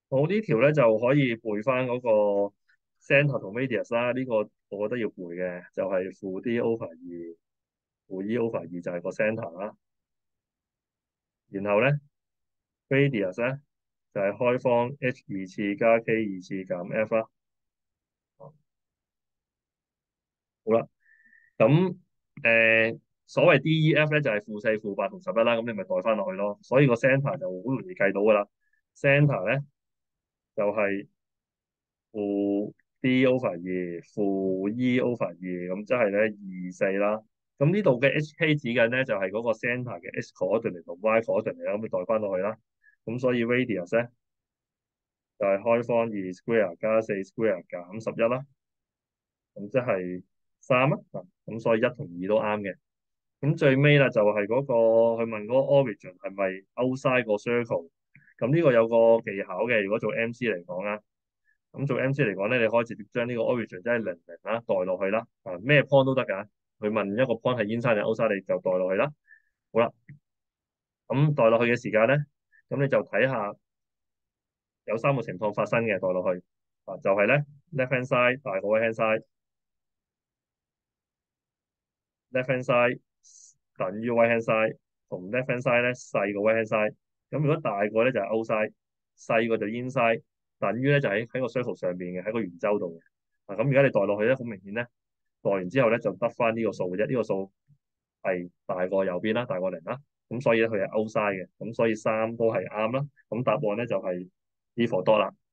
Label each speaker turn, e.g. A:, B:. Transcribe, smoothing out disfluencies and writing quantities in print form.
A: 我呢條咧就可以背翻嗰個 centre 同 radius 啦，呢、個我覺得要背嘅，就係負 d over 二，負 e over 二就係個 centre 啦。然後咧 radius 咧就係、開方 h 二次加 k 二次減 f 啦。好啦，咁所謂 DEF 咧就係負四、負八同十一啦，咁你咪代翻落去咯。所以個 centre 就好容易計到噶啦。centre 咧就係、負 d over 二，負 e over 二，咁即係咧二四啦。咁呢度嘅 HK 指緊咧就係、嗰個 centre 嘅 x coordinate 同 y coordinate 啦，咁你代翻落去啦。咁所以 radius 咧就係、開方二 square 加四 square 減十一啦，咁即係三啊。咁所以一同二都啱嘅。咁最尾啦，就係嗰個佢問嗰個 origin 係咪 outside 個 circle？咁呢個有個技巧嘅。如果做 MC 嚟講啦，咁做 MC 嚟講咧，你可以直接將呢個 origin 即係零零啦代落去啦。啊，咩 point 都得㗎。佢問一個 point 係 inside 定 outside，你就代落去啦。好啦，咁代落去嘅時間咧，咁你就睇下有三個情況發生嘅代落去。啊，就係咧 left hand side 大過 right hand side，left hand side 等於 right hand side，同 left hand side 咧細過 right hand side。咁如果大個咧就係 outside，細個就 inside，等於咧就喺個 circle 上邊嘅，喺個圓周度嘅。啊，咁而家你代落去咧，好明顯咧，代完之後咧就得翻呢個數嘅啫。呢個數係大過右邊啦，大過零啦。咁所以咧佢係 outside 嘅，咁所以三都係啱啦。咁答案咧就係 D for dot 啦。